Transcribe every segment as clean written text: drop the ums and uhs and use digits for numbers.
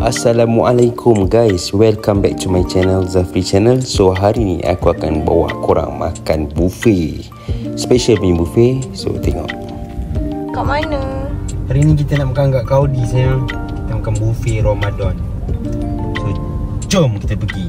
Assalamualaikum guys, welcome back to my channel, Zafri Channel. So hari ni aku akan bawa korang makan buffet, special punya buffet. So tengok kat mana? hari ni kita nak makan kat Kaudi sayang. Kita makan buffet Ramadan. So jom kita pergi.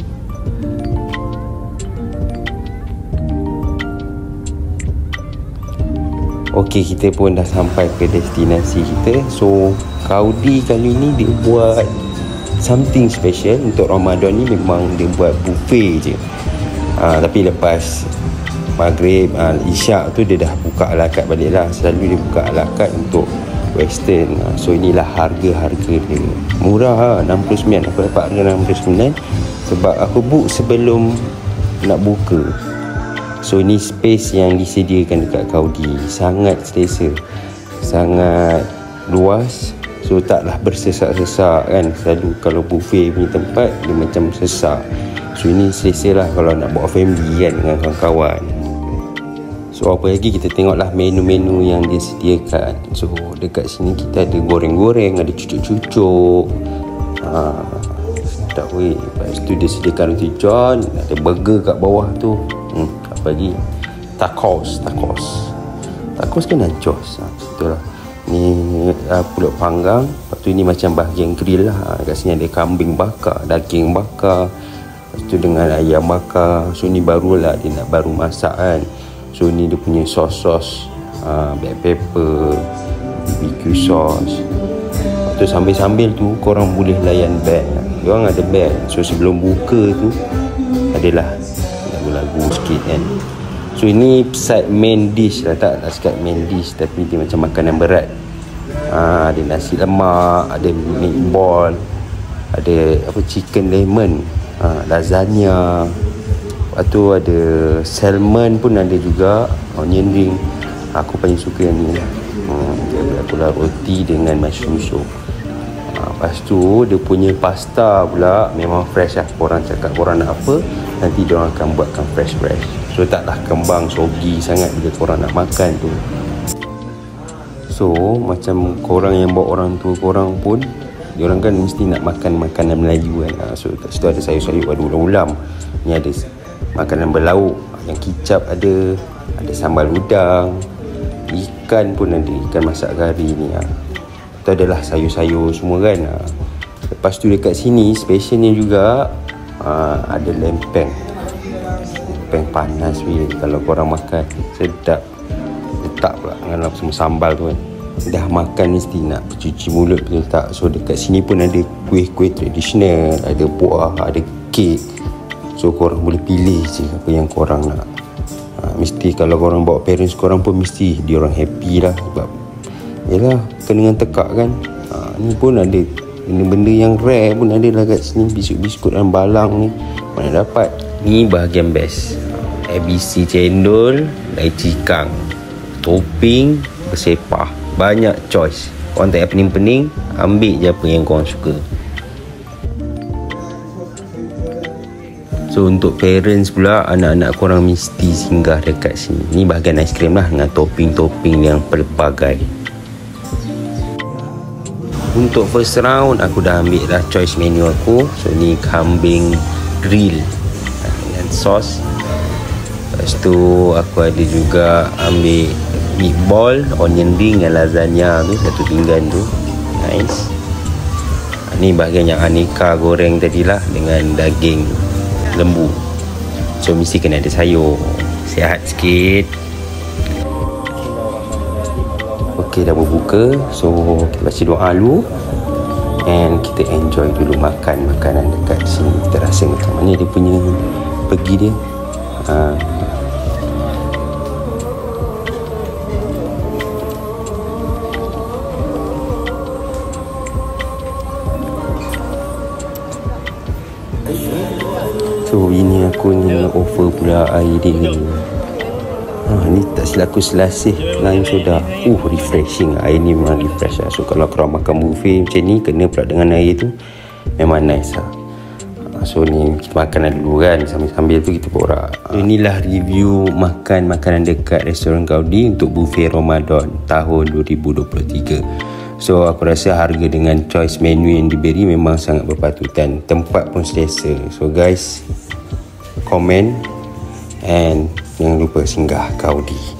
Okey, kita pun dah sampai ke destinasi kita. So Kaudi kali ni dia buat something special untuk Ramadan ni. Memang dia buat buffet je. Tapi lepas maghrib, isyak tu dia dah buka ala carte balik lah. Selalu dia buka ala carte untuk western. So inilah harga-harga dia. Murah 69. Aku dapat harga 69 sebab aku book sebelum nak buka. So ini space yang disediakan dekat Kaudi. Sangat selesa, sangat luas. So taklah bersesak-sesak kan. Selalu kalau buffet punya tempat dia macam sesak. So ini selesa lah kalau nak bawa family kan, dengan kawan-kawan. So apa lagi, kita tengoklah menu-menu yang dia sediakan. So dekat sini kita ada goreng-goreng, ada cucuk-cucuk. Tak weh. Lepas tu dia sediakan roti john, ada burger kat bawah tu. Apa lagi? Tacos kan nachos. Itulah. Ni pulut panggang. Lepas tu ini macam bahagian grill lah. Kat sini ada kambing bakar, daging bakar. Lepas tu dengan ayam bakar. So ni barulah dia nak baru masak kan. So ni dia punya sos-sos, black pepper, BBQ sauce. Lepas tu sambil-sambil tu korang boleh layan band. Diorang ada band. So sebelum buka tu adalah lagu-lagu sikit kan. So ini side main dish lah, tak sekat main dish, tapi dia macam makanan berat. Ada nasi lemak, ada meatball, ada apa, chicken lemon, lasagna. Lepas tu ada salmon pun ada juga, onion ring. Aku paling suka yang ni lah. Itulah roti dengan mushroom soup. Lepas tu dia punya pasta pula memang fresh lah. Korang cakap korang nak apa, nanti diorang akan buatkan fresh. So taklah kembang sogi sangat bila korang nak makan tu. So macam korang yang bawa orang tua korang pun, diorang kan mesti nak makan makanan Melayu kan. So kat situ ada sayur-sayur, ada ulam-ulam. Ni ada makanan berlauk, yang kicap ada sambal udang, ikan pun ada, ikan masak kari ni. Tu adalah sayur-sayur semua kan. Lepas tu dekat sini specialnya juga ada lempeng panas weh. Kalau korang makan sedap. Letak pula dengan semua sambal tu kan. Dah makan mesti nak cuci mulut, betul tak? So dekat sini pun ada kuih-kuih tradisional, ada buah, ada kek. So korang boleh pilih je apa yang korang nak. Mesti kalau korang bawa parents korang pun mesti diorang happy lah. Sebab yelah, kena dengan tekak kan. Ni pun ada benda-benda yang rare pun ada lah kat sini. Biskut-biskut dan balang ni mana dapat. Ni bahagian best. ABC cendol, lychee kang, topping bersepah, banyak choice. Korang tak payah pening-pening, ambil je apa yang korang suka. So untuk parents pula, anak-anak korang mesti singgah dekat sini. Ni bahagian aiskrim lah, dengan topping-topping yang pelbagai. Untuk first round aku dah ambil dah choice menu aku. So ni kambing grill dengan sos. Lepas tu aku ada juga ambil meatball, onion ring dengan lasagna tu, satu pinggan tu. Nice. Ni bahagian yang aneka goreng tadilah dengan daging lembu. So mesti kena ada sayur, sihat sikit. Okay, dah berbuka. So kita baca doa dulu, and kita enjoy dulu makan makanan dekat sini. Kita rasa macam mana dia punya pergi dia. So ini aku ni offer pula air dia. Ni tak silap aku selasih lime soda. Refreshing. Air ni memang refresh lah. So kalau korang makan buffet macam ni, kena pula dengan air tu, memang nice lah. So ni kita makan dulu kan. Sambil-sambil tu kita borak. Inilah review makan makanan dekat restoran Kaudi untuk buffet Ramadan tahun 2023. So aku rasa harga dengan choice menu yang diberi memang sangat berpatutan. Tempat pun selesa. So guys, komen and jangan lupa singgah ke Audi.